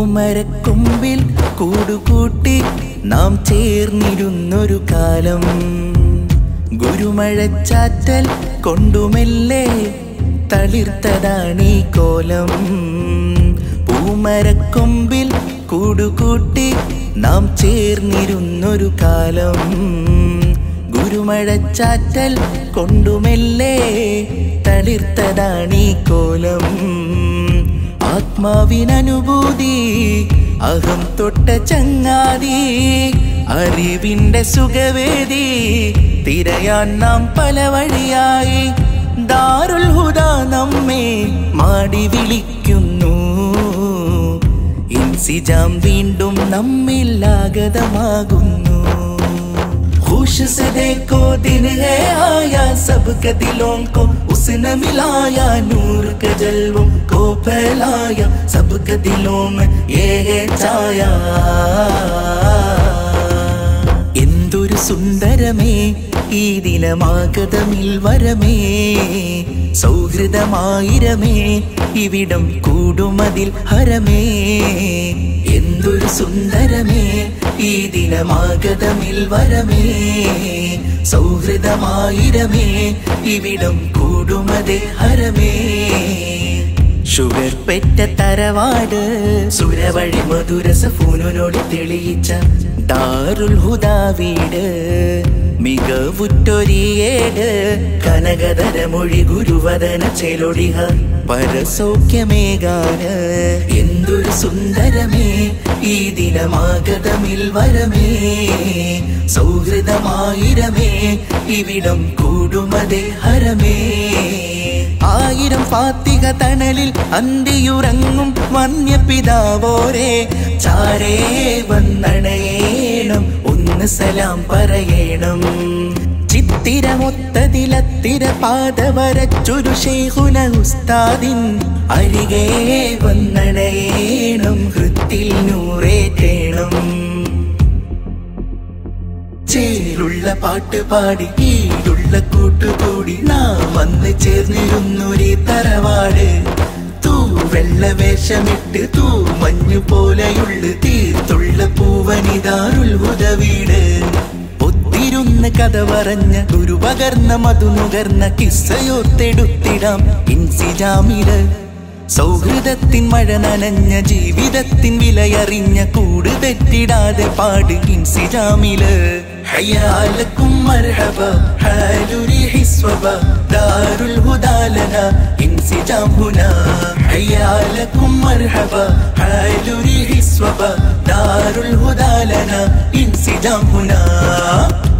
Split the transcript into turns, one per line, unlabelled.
പൂമരക്കൊമ്പിൽ കൂടുകൂട്ടി നാം ചേർന്നിരുന്നൊരു കാലം ഗുരുമഴച്ചാറ്റൽ കൊണ്ടുമെല്ലെ തളിർത്തതാണീ കോലം പൂമരക്കൊമ്പിൽ കൂടുകൂട്ടി നാം ചേർന്നിരുന്നൊരു കാലം ഗുരുമഴച്ചാറ്റൽ കൊണ്ടുമെല്ലെ തളിർത്തതാണീ കോലം ആത്മാവിനനുഭൂതി അഹം തൊട്ട ചങ്ങാതി അറിവിന്റെ സുഖവേദി തിരയാൻ നാം പല വഴിയായി ദാറുൽ ഹുദാ നമ്മെ മാടി വിളിക്കുന്നു ഇൻസിജാം വീണ്ടും നമ്മിൽ ആഗതമാകുന്നു खुश से देखो दिन है आया सबके दिलों को उसने मिलाया नूर के जलवों को फैलाया सबके दिलों में ये है छाया എന്തൊരു സുന്ദരമേ ഈ ദിനമാഗതമിൽ വരമേ സൗഹൃദമായിരമേ ഇവിടം കൂടുമതിൽ ഹരമേ എന്തൊരു സുന്ദരമേ ഈ ദിനമാഗതമിൽ വരമേ സൗഹൃദമായിരമേ ഇവിടം കൂടുമതേ ഹരമേ ഷുഗർ പെറ്റ തറവാട് സുരവഴി മധുരസ ഫൂനോട് തെളിയിച്ച ദാറുൽ ഹുദാ വീട് മികവുറ്റൊരിയേട് കനകധര മൊഴി ഗുരുവദന ചെലൊടിഹ പരസൗഖ്യമേകാന് എന്തൊരു സുന്ദരമേ ഈ ദിനമാഗതമിൽ വരമേ സൗഹൃദമായിരമേ ഇവിടം കൂടുമതേ ഹരമേ ആയിരം ഫാത്തിഹ തണലിൽ അന്തിയുറങ്ങും വന്യപിതാവോരെ ചാരേ വന്നണയേണം ഒന്ന് സലാം പറയണം ചിത്തിരമൊത്തതിലത്തിര പാത വരച്ചൊരു ശൈഖുന ഉസ്താദിൻ അരികെ വന്നണയേണം ഹൃത്തിൽ നൂറേറ്റേണം ചേരുള്ള പാട്ട് പാടി കീഴുള്ള കൂട്ടുകൂടി നാം വന്ന് ചേർന്നിരുന്നൊരു തറവാട് തൂവെള്ള വേഷമിട്ട് തൂ മഞ്ഞു പോലെയുള്ള തീർത്തുള്ള പൂവനിതാറുൽ ഹുദാ വീട് ഒത്തിരുന്ന് കഥ പറഞ്ഞ ഗുരു പകർന്ന മധു നുകർന്ന കിസ്സയോർത്തെടുത്തിടാം ഇൻസിജാമില് സൗഹൃദത്തിൻ മഴ നനഞ്ഞ ജീവിതത്തിൻ വിലയറിഞ്ഞ കൂട് തെറ്റിടാതെ പാട് ഇൻസിജാമില് ഹയ്യാലക്കും മർഹബ ഹാലു റീഹി സ്വബ ദാറുൽ ഹുദാ ലനാ ഇൻസിജാം ഹുനാ ഹയ്യാലക്കും മർഹബ ഹാലു റീഹി സ്വബ ദാറുൽ ഹുദാ ലനാ ഇൻസിജാം ഹുനാ